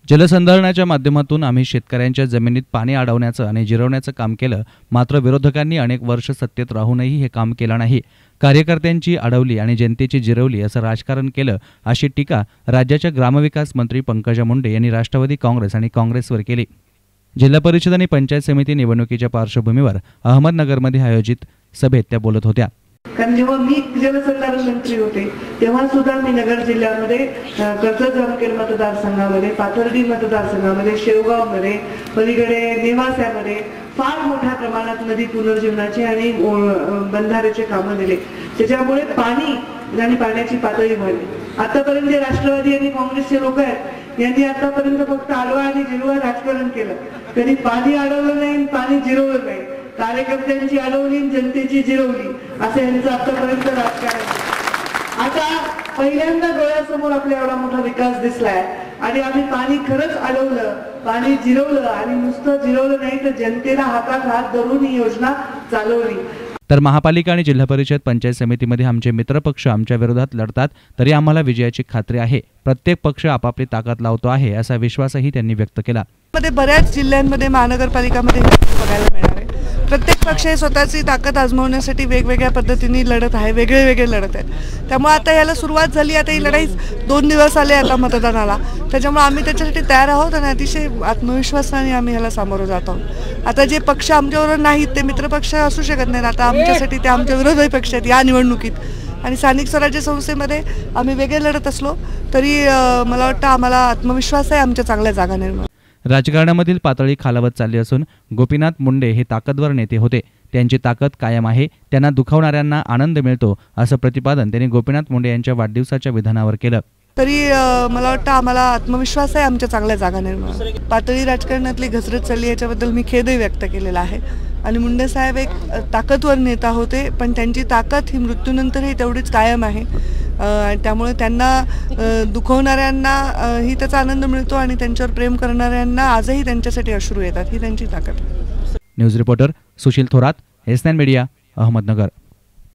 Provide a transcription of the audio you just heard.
जलसंधारणाच्या माध्यमातून आम्ही शेतकऱ्यांच्या जमिनीत पाणी अडवण्याचं आणि जिरवण्याचं काम केलं, मात्र विरोधकांनी अनेक वर्ष सत्तेत राहूनही हे काम केलं नाही. कार्यकर्त्यांची अडवली आणि जनतेची जिरवली असं राजकारण केलं, अशी टीका राज्याच्या ग्रामविकास मंत्री पंकजा मुंडे यांनी राष्ट्रवादी काँग्रेस आणि काँग्रेसवर केली. जिल्हा परिषद आणि पंचायत समिती निवडणुकीच्या पार्श्वभूमीवर अहमदनगरमध्ये आयोजित सभेत त्या बोलत होत्या. कारण जेव्हा मी जलसंधारण मंत्री होते तेव्हा सुद्धा मी नगर जिल्ह्यामध्ये कर्जत जामखेड मतदारसंघामध्ये, पाथर्डी मतदारसंघामध्ये, शेवगावमध्ये, पलीकडे नेवास्यामध्ये फार मोठ्या प्रमाणात नदी पुनर्जीवनाचे आणि बंधाऱ्याचे कामं दिले, त्याच्यामुळे पाणी आणि पाण्याची पातळी वाढली. आतापर्यंत जे राष्ट्रवादी आणि काँग्रेसचे लोक आहेत यांनी आतापर्यंत फक्त आडवा आणि जिरवा राजकारण केलं, कधी पाणी अडवलं नाही, पाणी जिरवलं नाही. कार्यकर्त्यांची अडवली, जनतेची जिरवली, असं यांचं आतापर्यंत राजकारण. आता पहिल्यांदा डोळ्यासमोर आपल्या एवढा मोठा विकास दिसलाय आणि आम्ही पाणी खरंच अडवलं, पाणी जिरवलं आणि नुसतं जिरवलं नाही तर जनतेला हातात हात धरून ही योजना चालवली. तर महापालिका आणि जिल्हा परिषद पंचायत समितीमध्ये आमचे मित्रपक्ष आमच्या विरोधात लढतात, तरी आम्हाला विजयाची खात्री आहे. प्रत्येक पक्ष आपापली ताकद लावतो आहे, असा विश्वासही त्यांनी व्यक्त केला. बऱ्याच जिल्ह्यांमध्ये महानगरपालिकामध्ये बघायला मिळणार आहे. प्रत्येक पक्ष हे स्वतःची ताकद आजमावण्यासाठी वेगवेगळ्या पद्धतीने लढत आहे, वेगळे लढत आहेत. त्यामुळे आता याला सुरुवात झाली. आता ही लढाई 2 दिवस आले आता मतदानाला, त्याच्यामुळे आम्ही त्याच्यासाठी तयार आहोत आणि अतिशय आत्मविश्वासाने आम्ही ह्याला सामोरं जात आहोत. आता जे पक्ष आमच्याबरोबर नाहीत ते मित्रपक्ष असू शकत नाहीत, आता आमच्यासाठी ते आमच्या विरोधी पक्ष आहेत या निवडणुकीत. आणि स्थानिक स्वराज्य संस्थेमध्ये आम्ही वेगळे लढत असलो तरी मला वाटतं आम्हाला आत्मविश्वास आहे आमच्या चांगल्या जागा निर्माण. राजकारणामधील पातळी खालावत चालली असून गोपीनाथ मुंडे हे ताकदवर नेते होते. त्यांची ताकद कायम आहे, त्यांना दुखावणाऱ्यांना आनंद मिळतो, असं प्रतिपादन त्यांनी गोपीनाथ मुंडे यांच्या वाढदिवसाच्या विधानावर केलं. तरी मला वाटतं आम्हाला आत्मविश्वास आहे आमच्या चांगल्या जागा निर्माण. पातळी राजकारणातली घसरत चालली याच्याबद्दल मी खेदही व्यक्त केलेला आहे. आणि मुंडे साहेब एक ताकदवर नेता होते, पण त्यांची ताकद ही मृत्यूनंतरही तेवढीच कायम आहे. त्यामुळे त्यांना दुखवणाऱ्यांना ही त्याचा आनंद मिळतो आणि त्यांच्यावर प्रेम करणाऱ्यांना आजही त्यांच्यासाठी अश्रू येतात, ही त्यांची ताकद. News reporter Sushil Thorat, S9 media, Ahmednagar.